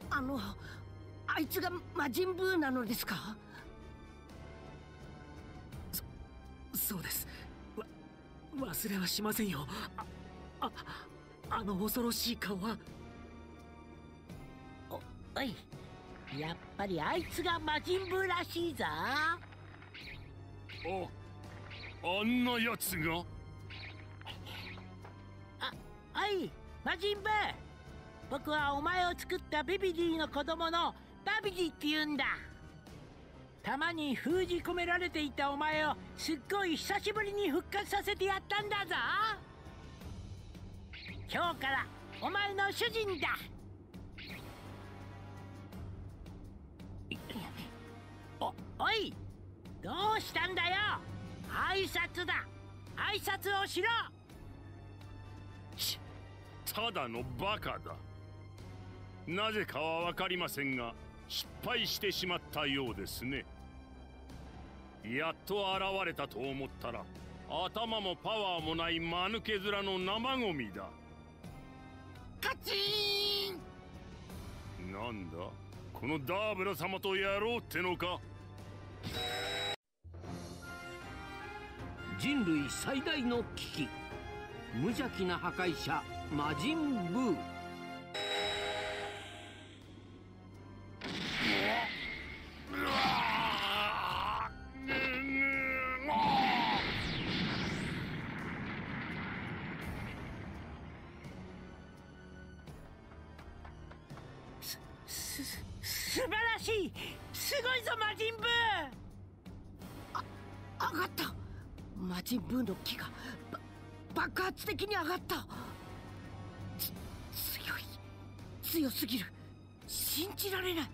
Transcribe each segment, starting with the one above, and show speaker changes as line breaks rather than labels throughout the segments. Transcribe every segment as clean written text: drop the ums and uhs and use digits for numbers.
あいつが魔人ブーなのですか？
そうです。忘れはしませんよ。あの恐ろしい顔は。
おい、やっぱりあいつが魔人ブーらしいぞ。
あんなやつが。
おい、魔人ブー、僕はお前を作ったビビディの子供のバビディって言うんだ。弾に封じ込められていたお前をすっごい久しぶりに復活させてやったんだぞ。今日からお前の主人だ。おい、どうしたんだよ。挨拶だ、挨拶をしろ。
ただのバカだ。なぜかは分かりませんが失敗してしまったようですね。やっと現れたと思ったら頭もパワーもない間抜け面の生ゴミだ。
カチーン。
なんだこのダーブラ様とやろうってのか。
人類最大の危機、無邪気な破壊者魔人ブー。
素晴らしい、すごいぞ魔人ブー。
上がった。魔人ブーの木が爆発的に上がった。強すぎる。信じられない。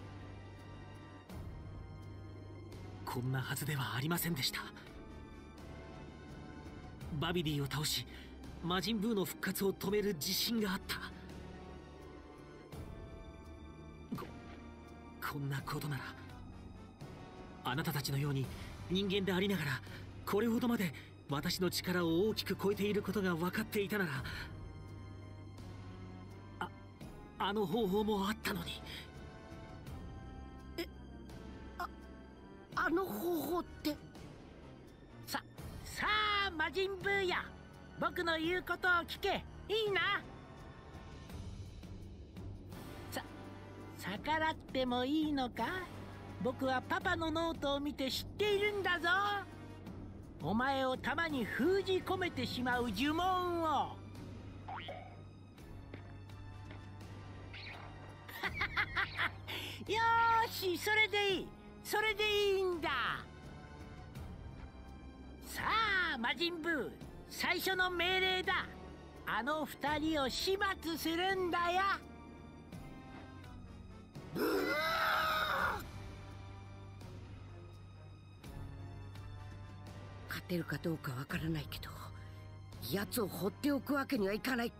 こんなはずではありませんでした。バビディを倒し魔人ブーの復活を止める自信があった。こんなことならあなたたちのように人間でありながらこれほどまで私の力を大きく超えていることが分かっていたなら、あの方法もあったのに。
あの方法って。
さあ魔人ブーや、僕の言うことを聞け。いいな。逆らってもいいのか。僕はパパのノートを見て知っているんだぞ。お前を弾に封じ込めてしまう呪文を。よーし、それでいい、それでいいんだ。さあ魔人ブー、最初の命令だ。あの二人を始末するんだよ。
勝てるかどうかわからないけど、奴を放っておくわけにはいかない。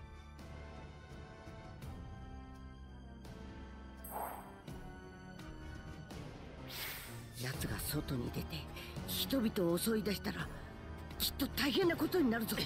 奴が外に出て人々を襲い出したらきっと大変なことになるぞ。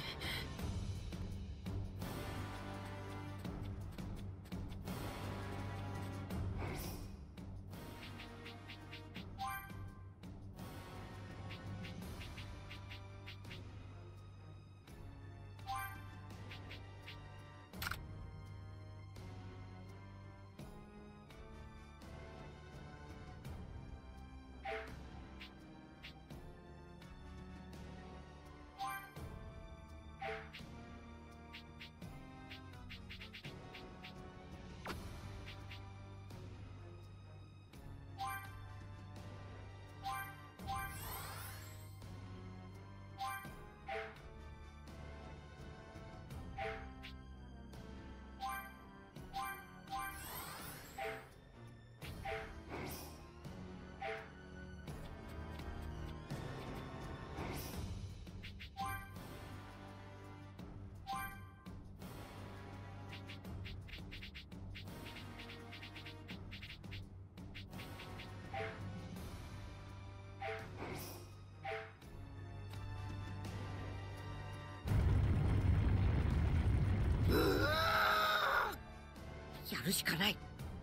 やるしかない。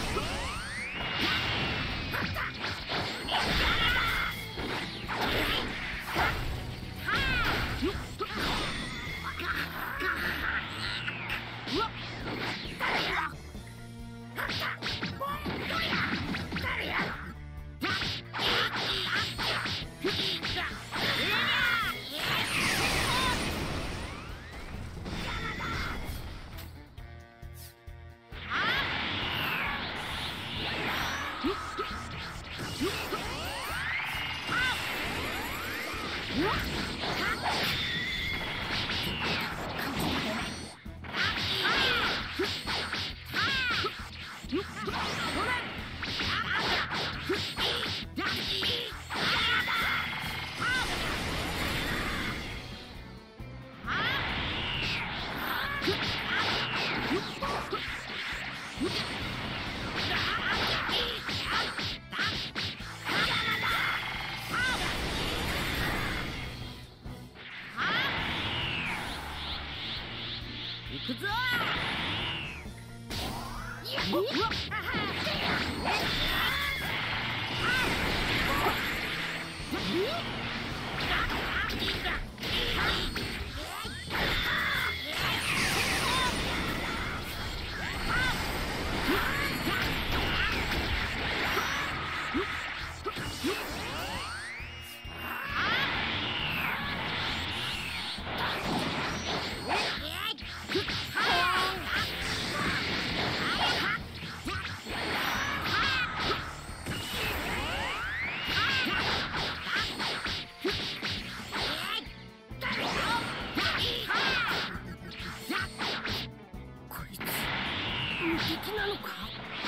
行くぞ敵なのか。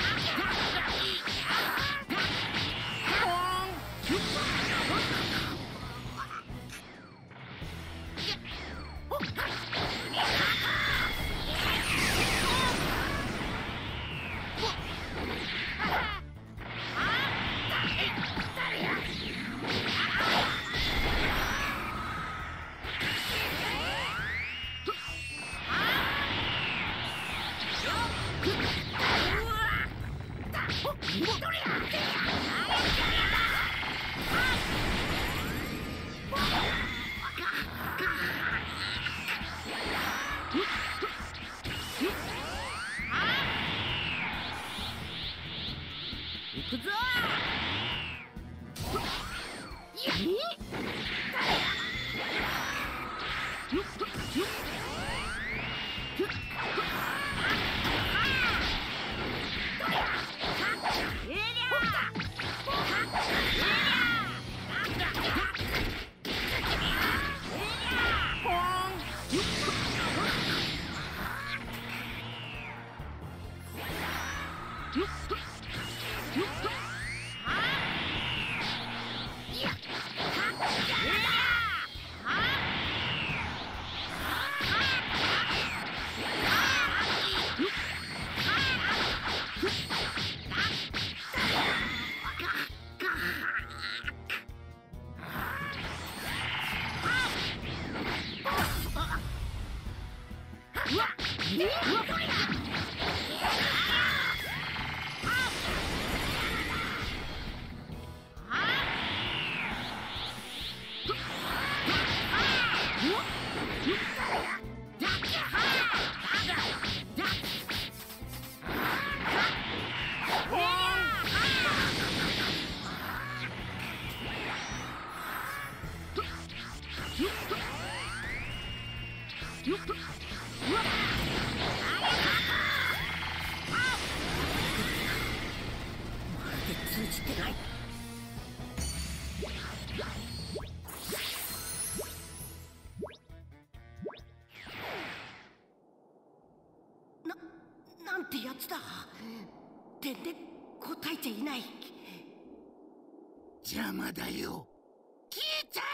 行くぞ通じてない。なんてやつだ。全然答えちゃいない。
邪魔だよ。
消えちゃ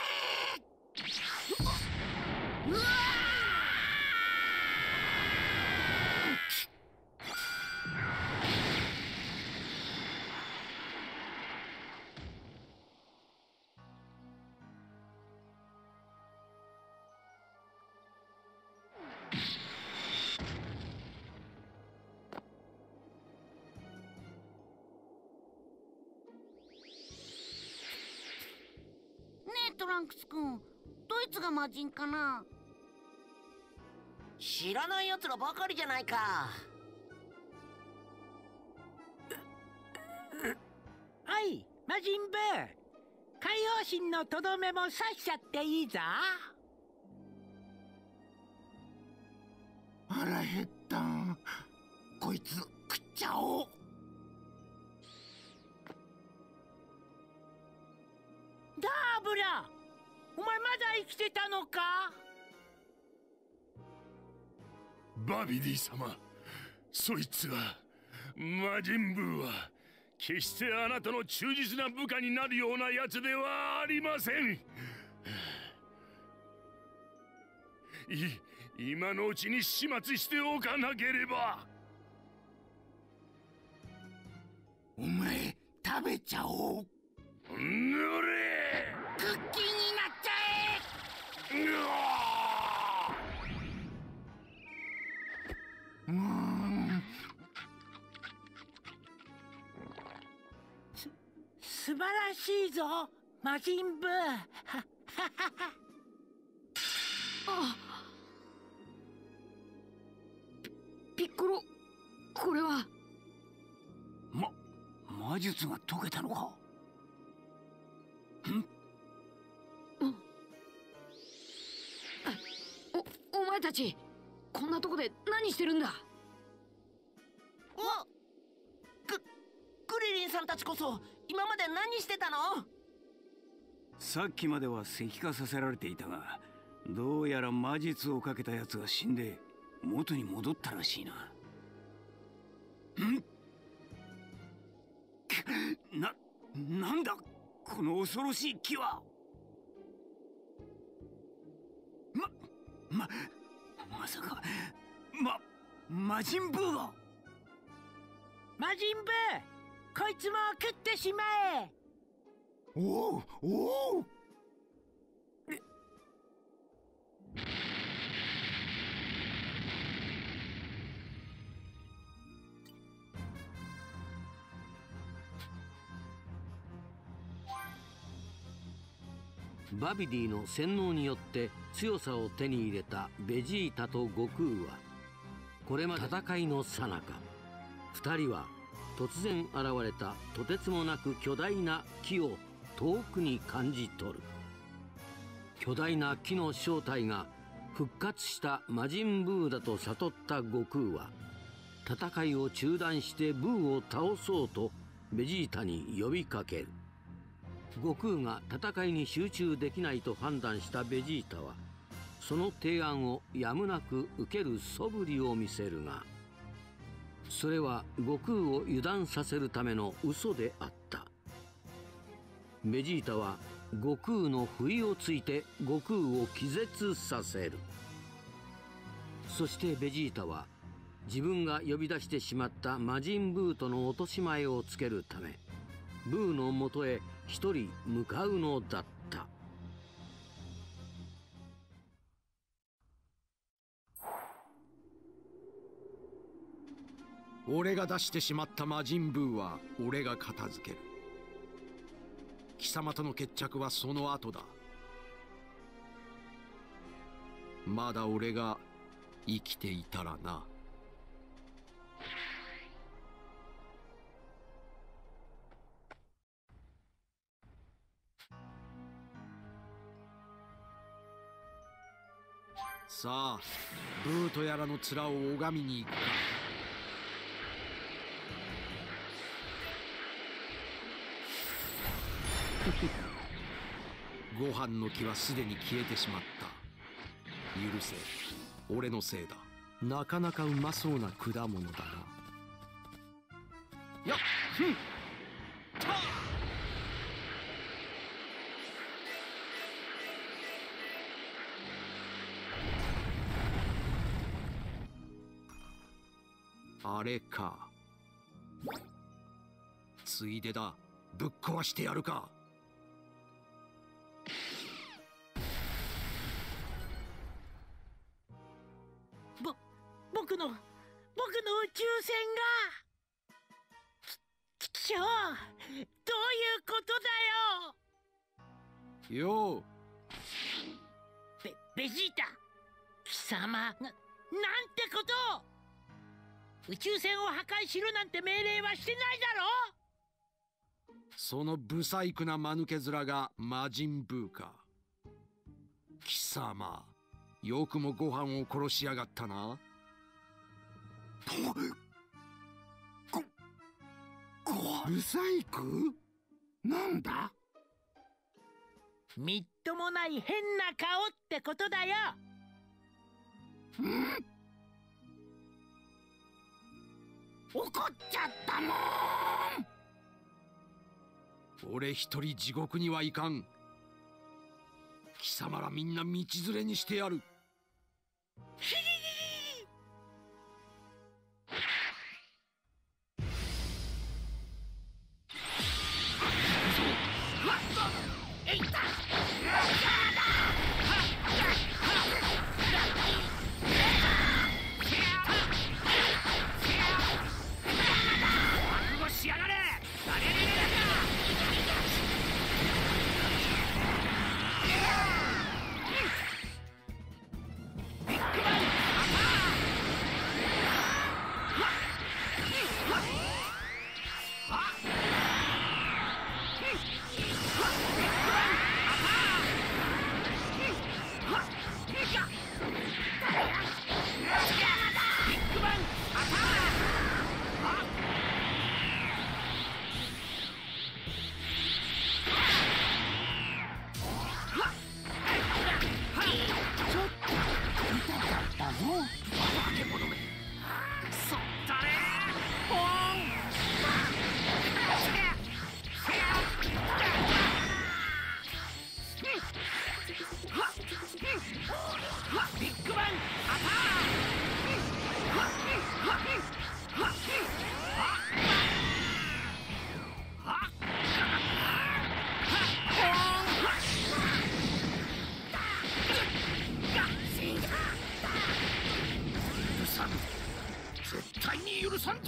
え。うわンクス君、ドイツが魔人かな？
知らない奴らばかりじゃないか。
はい、魔人ブー。海王神のとどめも刺しちゃっていいぞ。
腹減ったん。こいつ食っちゃおう。
ダーブラ、お前まだ生きてたのか？
バビディ様、そいつは魔人ブーは決してあなたの忠実な部下になるようなやつではありません。今のうちに始末しておかなければ。
お前食べちゃおう。
ぬれ
クッキーになっちゃえ。
うわ
素晴らしいぞ、魔人ブー。
あ、ピッコロ、これは。
魔術が解けたのか？
お前たち、こんなとこで何してるんだ？
クリリンさんたちこそ今まで何してたの？
さっきまでは石化させられていたが、どうやら魔術をかけたやつが死んで元に戻ったらしいな。なんだこの恐ろしい木は。まさか魔人ブーが。
魔人ブー、こいつも食ってしまえ。
おお。
バビディの洗脳によって強さを手に入れたベジータと悟空は、これまで戦いの最中、2人は突然現れたとてつもなく巨大な木を遠くに感じ取る。巨大な木の正体が復活した魔人ブーだと悟った悟空は、戦いを中断してブーを倒そうとベジータに呼びかける。悟空が戦いに集中できないと判断したベジータは、その提案をやむなく受ける素振りを見せるが、それは悟空を油断させるための嘘であった。ベジータは悟空の不意をついて悟空を気絶させる。そしてベジータは自分が呼び出してしまった魔人ブーとの落とし前をつけるため、ブーのもとへ一人向かうのだった。
俺が出してしまった魔人ブーは俺が片付ける。貴様との決着はその後だ。まだ俺が生きていたらな。さあ、ブーとやらの面を拝みに行くか。ご飯の木はすでに消えてしまった。許せ、俺のせいだ。なかなかうまそうな果物だな。やっふんたあれか。ついでだ、ぶっ壊してやるか。
僕の宇宙船がきちょう、どういうことだよ。
よう、
ベジータ、貴様なんてことを。宇宙船を破壊しろなんて命令はしてないだろ。
そのブサイクな間抜け面が魔人ブーか。貴様、よくもご飯を殺しやがったな。
ブサイク？なんだ？
みっともない変な顔ってことだよ。
怒っちゃったもん。
俺一人地獄には行かん。貴様らみんな道連れにしてやる。
絶対に許さんぞ。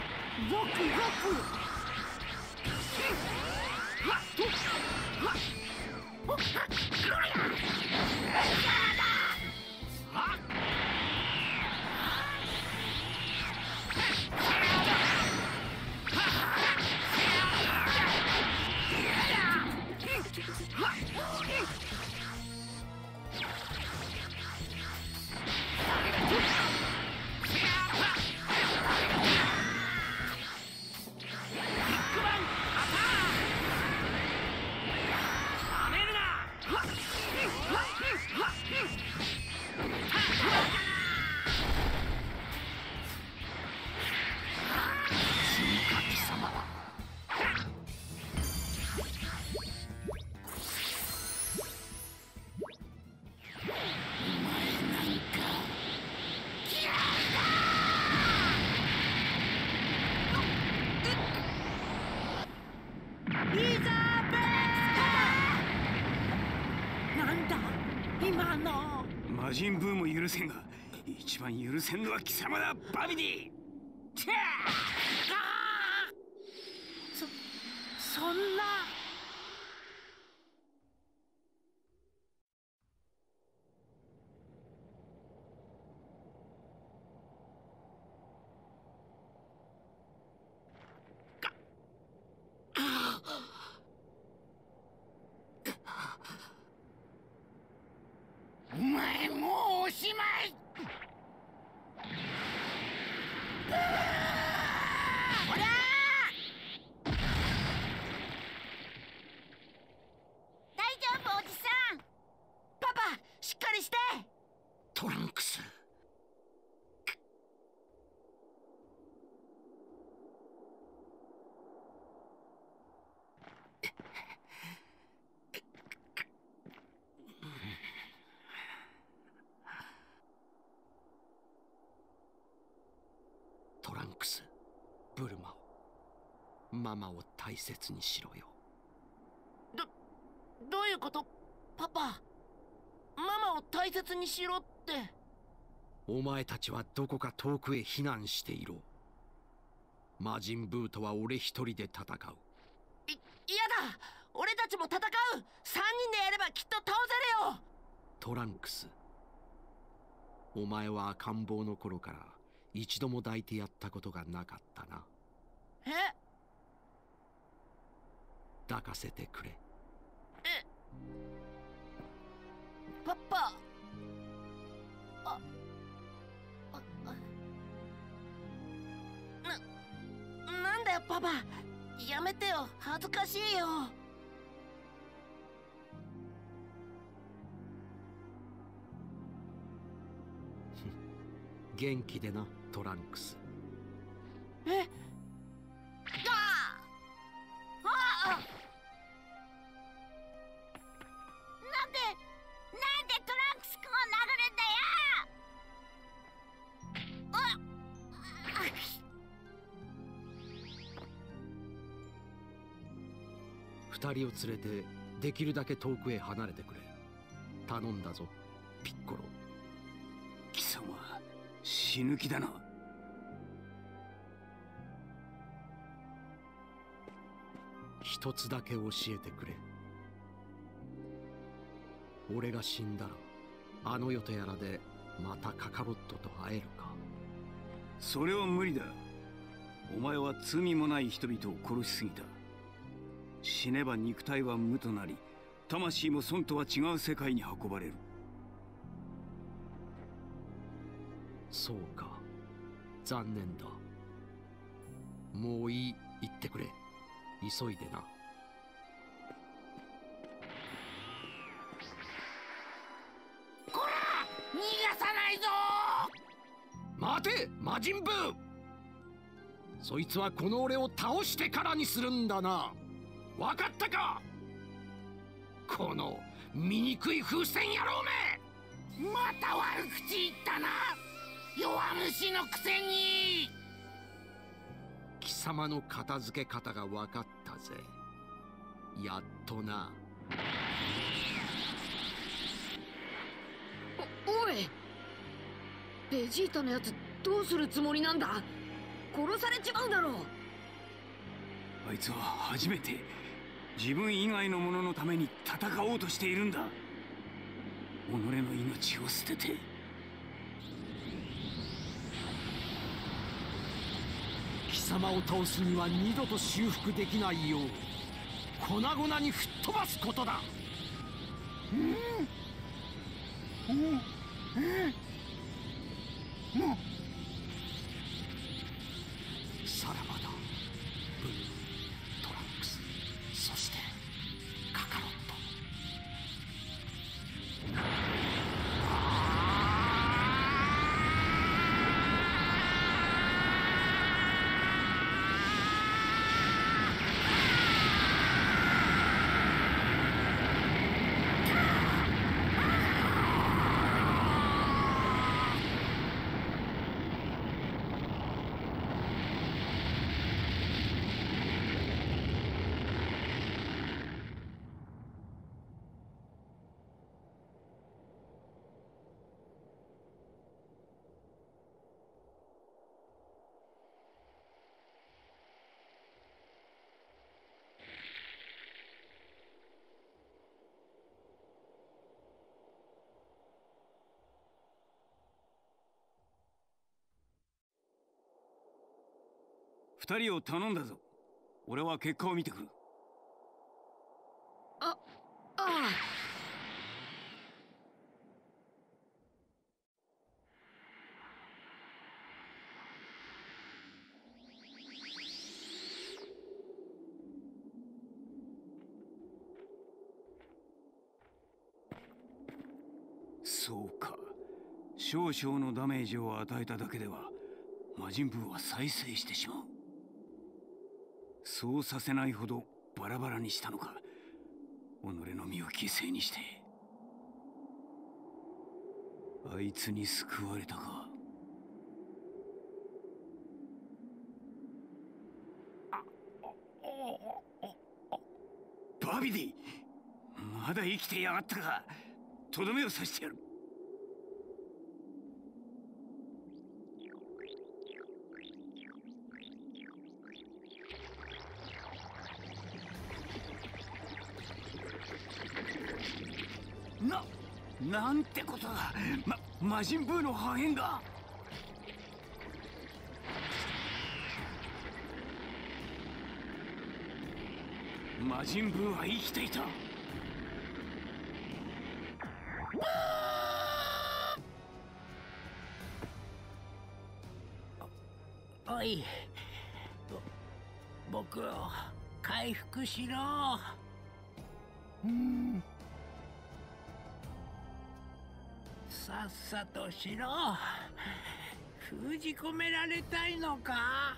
魔人ブーも許せんが、一番許せんのは貴様だ、バビディ。
そんな。
お前もうおしまい。
ほら大丈夫おじさん。
パパ、しっかりして。
トランクス。
トランクス、ブルマを、ママを大切にしろよ。
どういうこと？パパ、ママを大切にしろって。
お前たちはどこか遠くへ避難していろ。魔人ブーとは俺一人で戦う。
嫌だ、俺たちも戦う。3人でやればきっと倒せるよ。
トランクス、お前は赤ん坊の頃から一度も抱いてやったことがなかったな。
え？
抱かせてくれ。
パパ。なんだよパパ、やめてよ、恥ずかしいよ。
元気でな、トランクス。
え？
なんでトランクス君を殴るんだよ。
二人を連れてできるだけ遠くへ離れてくれ。頼んだぞ、ピッコロ。
貴様、死ぬ気だな。
一つだけ教えてくれ。俺が死んだらあの世とやらでまたカカロットと会えるか。
それは無理だ。お前は罪もない人々を殺しすぎた。死ねば肉体は無となり、魂も損とは違う世界に運ばれる。
そうか、残念だ。もういい、言ってくれ。急いでな。
こら、逃がさないぞ。
待て、魔人ブー。そいつはこの俺を倒してからにするんだな。わかったか、この醜い風船野郎め。
また悪口言ったな、弱虫のくせに。
貴様の片付け方が分かったぜ。やっとな。
おい、ベジータのやつどうするつもりなんだ。殺されちまうだろう。
あいつは初めて自分以外の者のために戦おうとしているんだ。己の命を捨てて。
貴様を倒すには二度と修復できないよう粉々に吹っ飛ばすことだ。さらばだ、ブー、トランクス、そしてカカロット。
二人を頼んだぞ。俺は結果を見てくる。
ああ。
そうか、少々のダメージを与えただけでは魔人ブーは再生してしまう。そうさせないほどバラバラにしたのか、己の身を犠牲にして。あいつに救われたか。バビディ、まだ生きてやがったか。とどめを刺してやる。 なんてことだ。魔人ブーの破片だ。魔人ブーは生きていた。
おい、僕を回復しろ。さっさとしろ。封じ込められたいのか。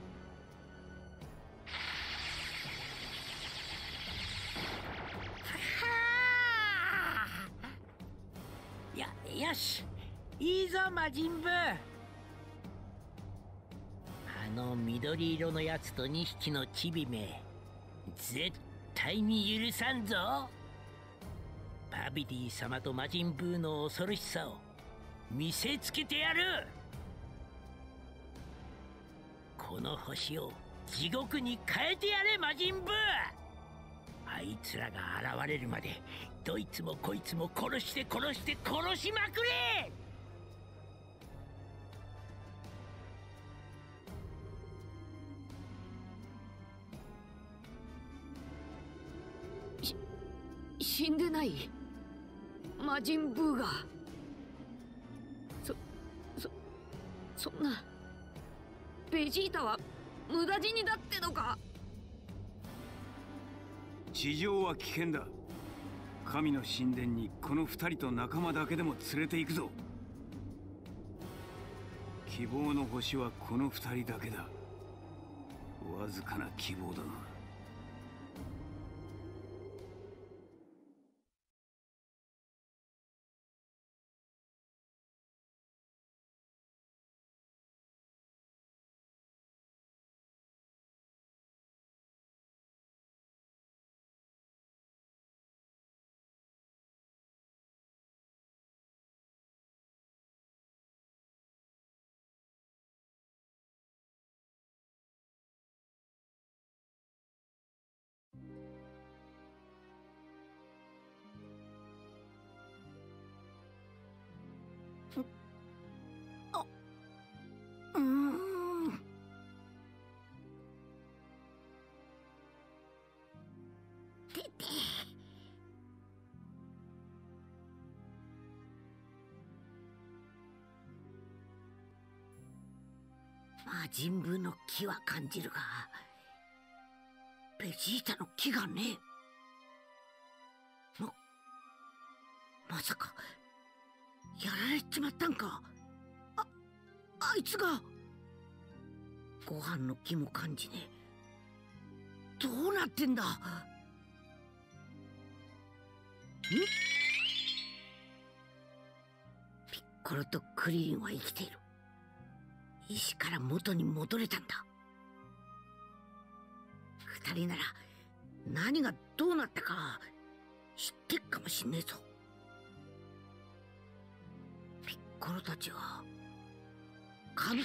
よし、いいぞ魔人ブー。あの緑色のやつと2匹のチビめ、絶対に許さんぞ。バビディ様と魔人ブーの恐ろしさを見せつけてやる。この星を地獄に変えてやれ魔人ブー。あいつらが現れるまでどいつもこいつも殺して殺して殺しまくれ。
死んでない魔人ブーが。そんなベジータは無駄死にだってのか。
地上は危険だ。神の神殿にこの2人と仲間だけでも連れて行くぞ。希望の星はこの2人だけだ。わずかな希望だな。
魔人ブーの気は感じるが、ベジータの気がねえ。まさかやられちまったんか。あいつが。ご飯の気も感じねえ。どうなってんだ。ピッコロとクリリンは生きている。石から元に戻れたんだ。二人なら何がどうなったか知ってっかもしんねえぞ。ピッコロたちは神。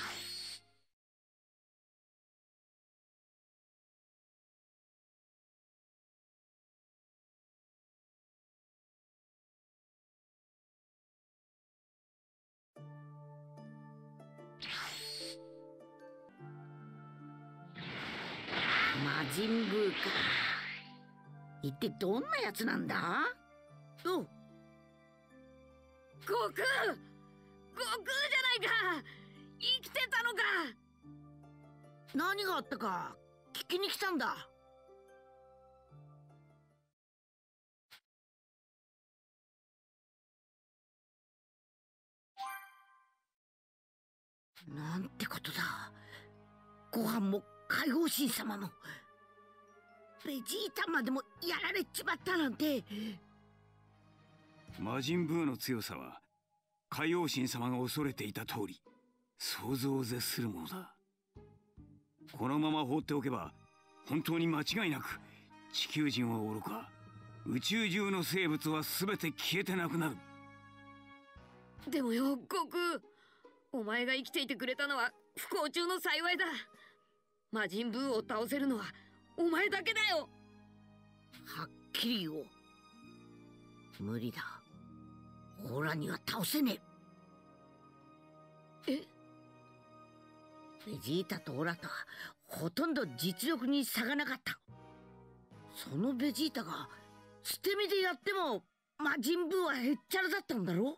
魔人ブーか。一体どんなやつなんだ。おう、
悟空じゃないか。生きてたのか。
何があったか聞きに来たんだ。なんてことだ。ご飯も海王神様もベジータまでもやられちまったなんて。
魔人ブーの強さは海王神様が恐れていた通り想像を絶するものだ。このまま放っておけば本当に間違いなく地球人はおろか宇宙中の生物は全て消えてなくなる。
でもよ悟空、お前が生きていてくれたのは不幸中の幸いだ。魔人ブーを倒せるのはお前だけだよ。
はっきり言おう。無理だ。 オラには倒せねえ。ベジータとオラとはほとんど実力に差がなかった。そのベジータが捨て身でやっても魔人ブーはへっちゃらだったんだろ。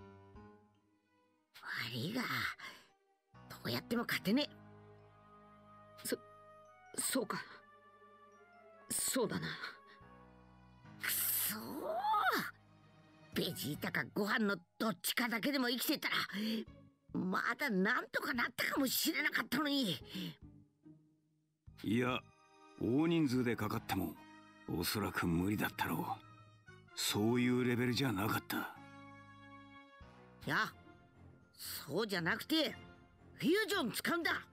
悪いがどうやっても勝てねえ。
そうか。そうだな。
くそー、ベジータかご飯のどっちかだけでも生きてたらまだなんとかなったかもしれなかったのに。
いや、大人数でかかってもおそらく無理だったろう。そういうレベルじゃなかった。
いや、そうじゃなくてフュージョン使うんだ。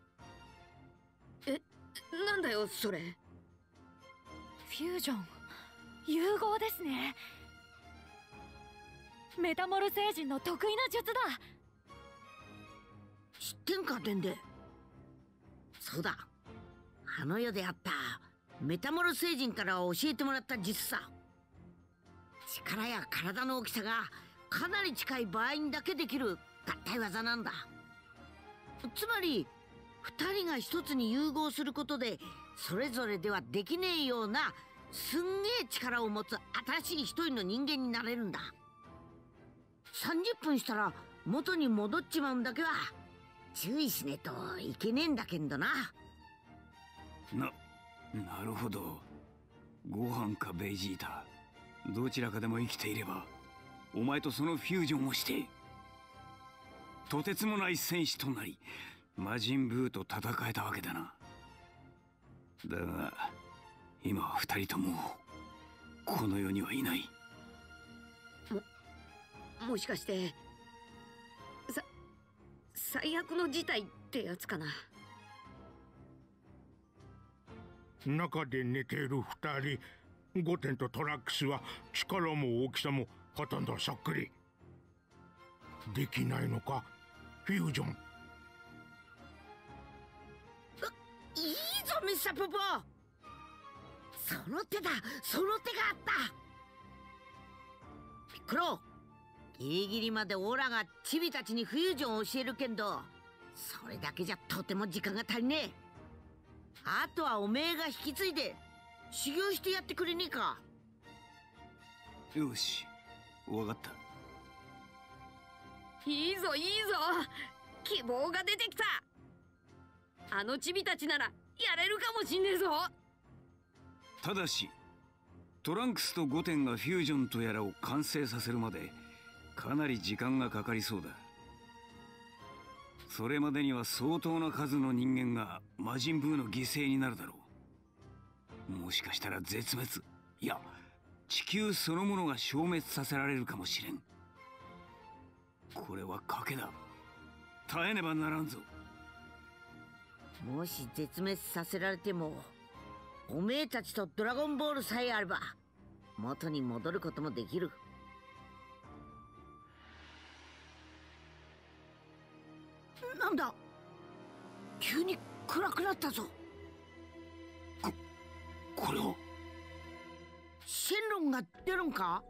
なんだよそれ。
フュージョン、融合ですね。メタモル星人の得意な術だ。
知ってんかデンデ。そうだ、あの世であったメタモル星人から教えてもらった術さ。力や体の大きさがかなり近い場合にだけできる合体技なんだ。つまり2人が1つに融合することでそれぞれではできねえようなすんげえ力を持つ新しい一人の人間になれるんだ。30分したら元に戻っちまうんだけは注意しねえといけねえんだけんどな。
なるほど。ご飯かベジータ、どちらかでも生きていればお前とそのフュージョンをしてとてつもない戦士となり魔人ブーと戦えたわけだな。だが今は2人ともこの世にはいない。
もしかして最悪の事態ってやつかな。
中で寝ている2人、ゴテンとトラックスは力も大きさもほとんどそっくり。できないのかフュージョン。
いいぞミスターポポ。その手だ、その手があった。ピッコロ、ギリギリまでオラがチビたちにフュージョンを教えるけんどそれだけじゃとても時間が足りねえ。あとはおめえが引き継いで修行してやってくれねえか。
よし、わかった。
いいぞいいぞ、希望が出てきた。あのチビたちならやれるかもしんねえぞ。
ただしトランクスとゴテンがフュージョンとやらを完成させるまでかなり時間がかかりそうだ。それまでには相当な数の人間が魔人ブーの犠牲になるだろう。もしかしたら絶滅、いや地球そのものが消滅させられるかもしれん。これは賭けだ。耐えねばならんぞ。
もし絶滅させられてもおめえたちとドラゴンボールさえあれば元に戻ることもできる。なんだ、急に暗くなったぞ。
これを
シェンロンが出るんか。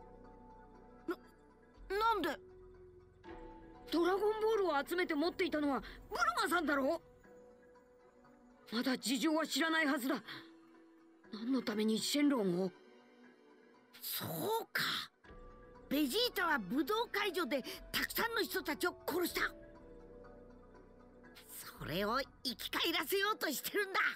なんで。
ドラゴンボールを集めて持っていたのはブルマさんだろ。まだ事情は知らないはずだ。何のためにシェンロンを。
そうか、ベジータは武道会場でたくさんの人たちを殺した。それを生き返らせようとしてるんだ。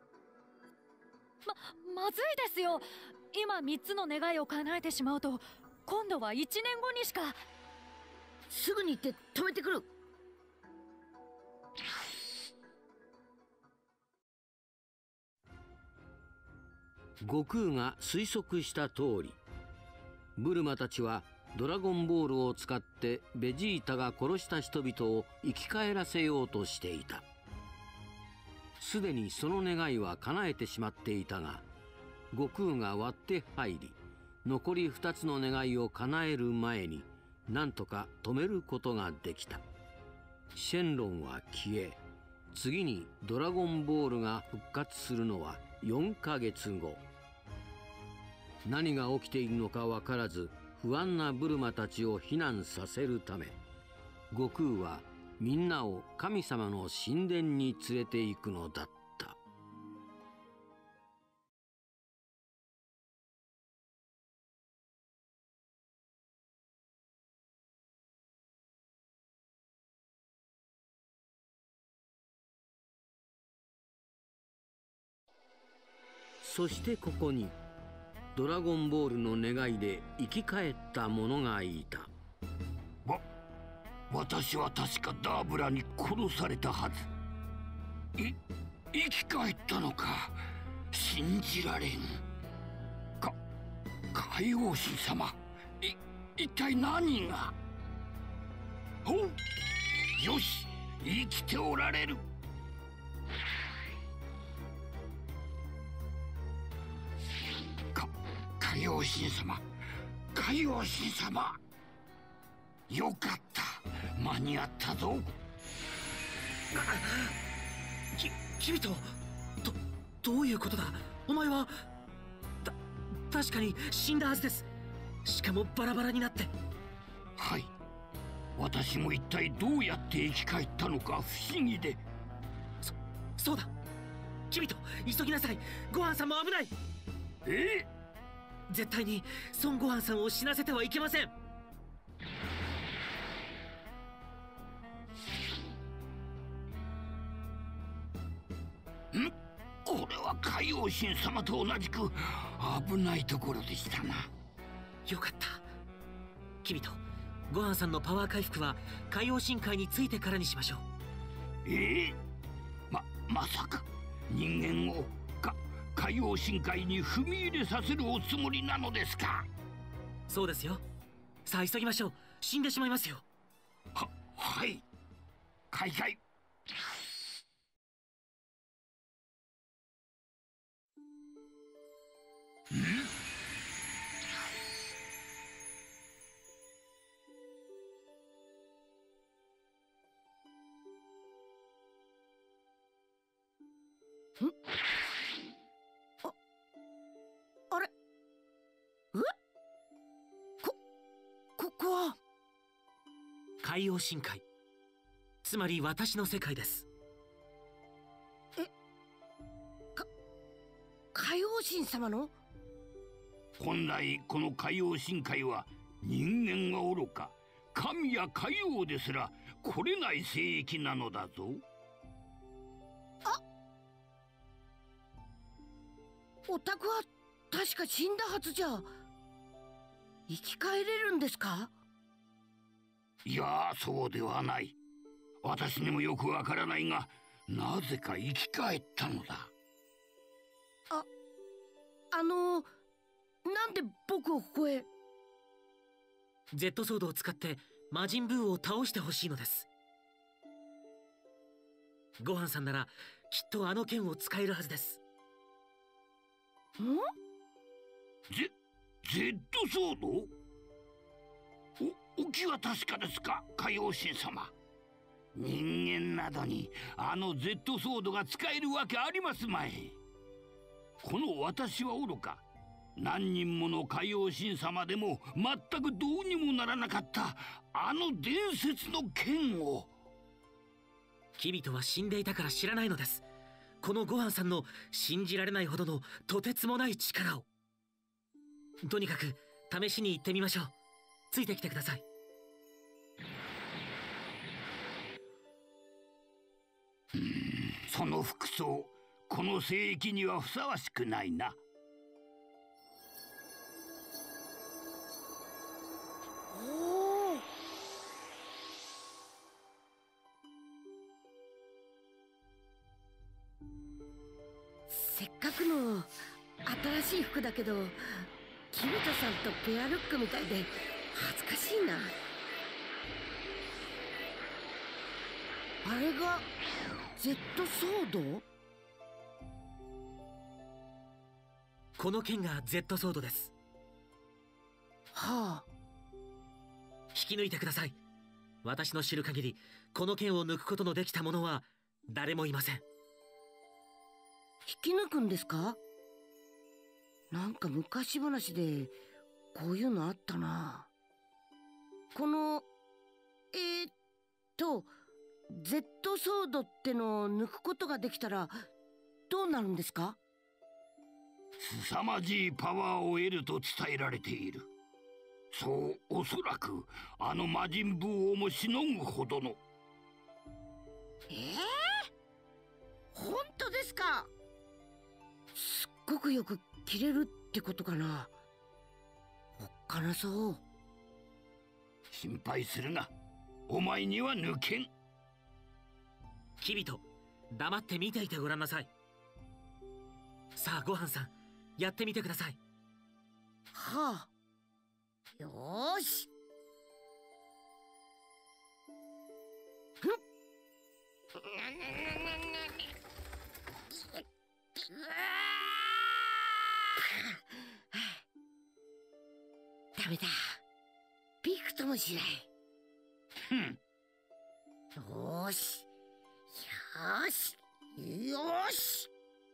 まずいですよ。今3つの願いを叶えてしまうと今度は1年後にしか。
すぐに行って止めてくる。
悟空が推測した通り、ブルマたちはドラゴンボールを使ってベジータが殺した人々を生き返らせようとしていた。すでにその願いは叶えてしまっていたが、悟空が割って入り残り2つの願いを叶える前になんとか止めることができた。シェンロンは消え、次にドラゴンボールが復活するのは4ヶ月後。何が起きているのか分からず不安なブルマたちを避難させるため、悟空はみんなを神様の神殿に連れて行くのだった。そしてここにドラゴンボールの願いで生き返った者がいた。
私は確かダーブラに殺されたはず。生き返ったのか。信じられん。海王神様、一体何が。おう、よし、生きておられる。海王神様、海王神様、よかった、間に合ったぞ。
君とどういうことだ。お前は確かに死んだはずです。しかもバラバラになって。
はい、私も一体どうやって生き返ったのか不思議で。
そうだ、君と急ぎなさい。ごはんさんも危ない。絶対に孫悟飯さんを死なせてはいけません。
これは海王神様と同じく危ないところでしたな。
よかった。君とごはんさんのパワー回復は海王神界についてからにしましょう。
まさか人間を海王神界に踏み入れさせるおつもりなのですか。
そうですよ。さあ急ぎましょう。死んでしまいますよ。
はい、開会。
あれ、ここは
海王神界、つまり私の世界です。
海王神様の。
本来この海王神界は人間が愚か神や海王ですら来れない聖域なのだぞ。
お宅は確か死んだはずじゃ。生き返れるんですか。
いや、そうではない。私にもよくわからないが、なぜか生き返ったのだ。
なんで僕をここへ。
Z ソードを使って魔人ブーを倒してほしいのです。ごはんさんならきっとあの剣を使えるはずです。
Z ソード？お気は確かですか、海王神様。人間などにあの Z ソードが使えるわけありますまい。この私は愚か、何人もの海王神様でも全くどうにもならなかったあの伝説の剣を。
キビトは死んでいたから知らないのです。このごはんさんの信じられないほどのとてつもない力を。とにかく試しに行ってみましょう。ついてきてください。
その服装、この聖域にはふさわしくないな。
せっかくの新しい服だけど、キビトさんとペアルックみたいで恥ずかしいな。あれが Z ソード？
この剣が Z ソードです。
はあ。
引き抜いてください。私の知る限りこの剣を抜くことのできた者は誰もいません。
引き抜くんですか？なんか昔話でこういうのあったな。このZ ソードってのを抜くことができたらどうなるんですか？
凄まじいパワーを得ると伝えられている。そう、おそらくあの魔人ブーをもしのぐほどの。
本当ですか？すっごくよく切れるってことかな。おっかなそう。
心配するな、お前には抜けん。
キビト、黙って見ていてごらんなさい。さあごはんさん、やってみてください。
はあ、よーし。ダメだ、びくともしない。よーしよーしよーし。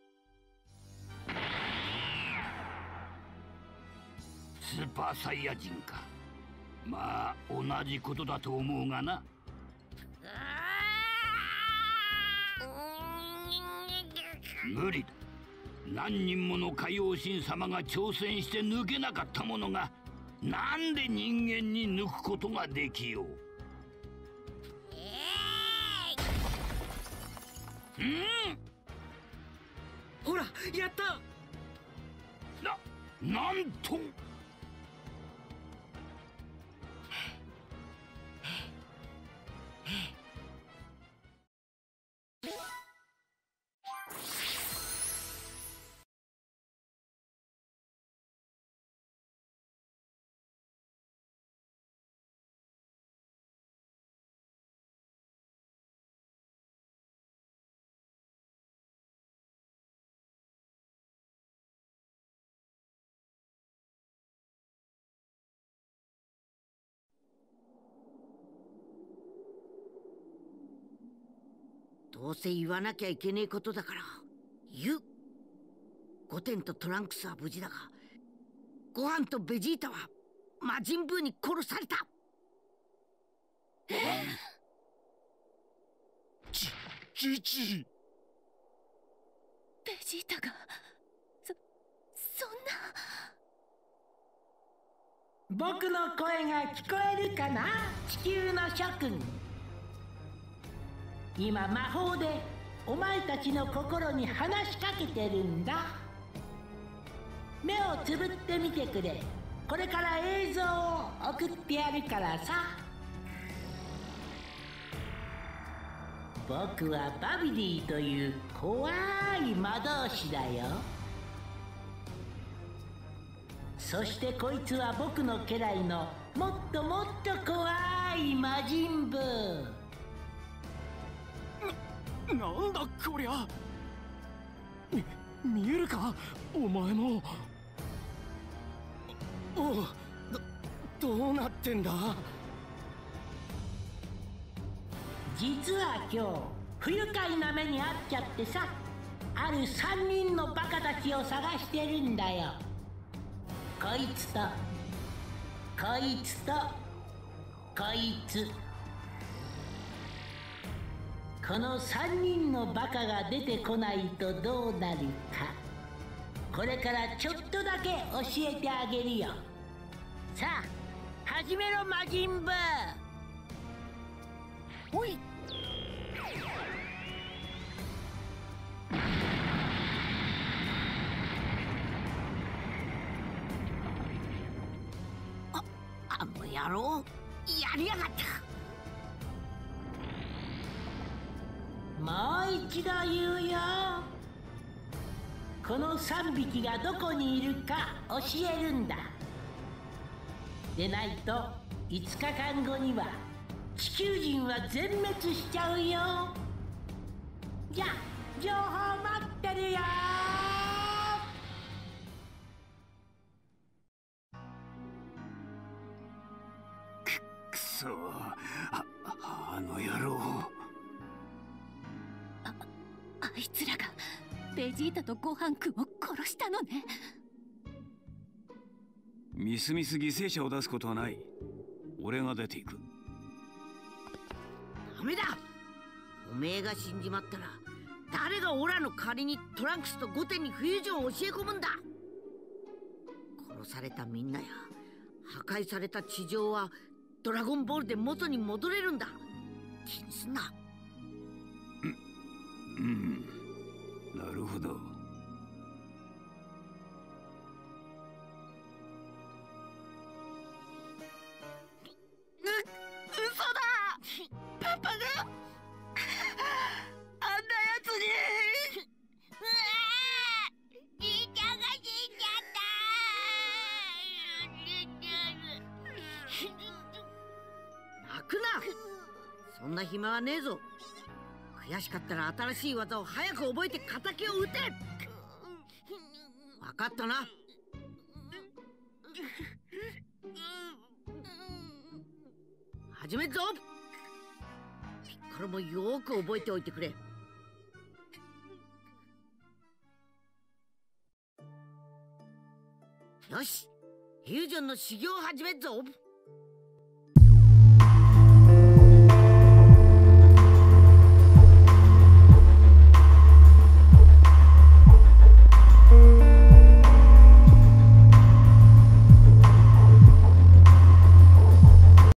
スーパーサイヤ人か。まあ同じことだと思うがな。無理だ。何人もの海王神様が挑戦して抜けなかったものが、なんで人間に抜くことができよう。
ほら、やった。
なんと。
どうせ言わなきゃいけねえことだから言う。ゴテンとトランクスは無事だが、ゴハンとベジータは魔人ブーに殺された。
ジジ
ベジータがそんな。
僕の声が聞こえるかな、地球の諸君。今魔法でお前たちの心に話しかけてるんだ。目をつぶってみてくれ。これから映像を送ってやるからさ。僕はバビディという怖い魔導士だよ。そしてこいつは僕の家来のもっともっと怖い魔人ブー。
なんだこりゃ。見えるかお前も。どうなってんだ。
実は今日不愉快な目に遭っちゃってさ、ある3人のバカたちを探してるんだよ。こいつとこいつとこいつ。この3人のバカが出てこないとどうなるか、これからちょっとだけ教えてあげるよ。さあ始めろ魔人ブー。
おい。あの野郎、やりやがった。
もう一度言うよ。この3匹がどこにいるか教えるんだ。でないと5日間後には地球人は全滅しちゃうよ。じゃあ情報待ってるよ。
くそ、あの野郎。
あいつらがベジータとごはんくんを殺したのね。
みすみす犠牲者を出すことはない。俺が出ていく。
ダメだ。おめえが死んじまったら誰がオラの代わりにトランクスとゴテンにフュージョンを教え込むんだ。殺されたみんなや破壊された地上はドラゴンボールで元に戻れるんだ。気にすんな。
なるほど。
嘘だ。パパがあんなやつに。
じいちゃんが死んじゃった。
泣くな。そんな暇はねえぞ。悔しかったら新しい技を早く覚えて敵を撃て。分かったな。始めるぞ。ピッコロもよく覚えておいてくれ。よし、フュージョンの修行を始めるぞ。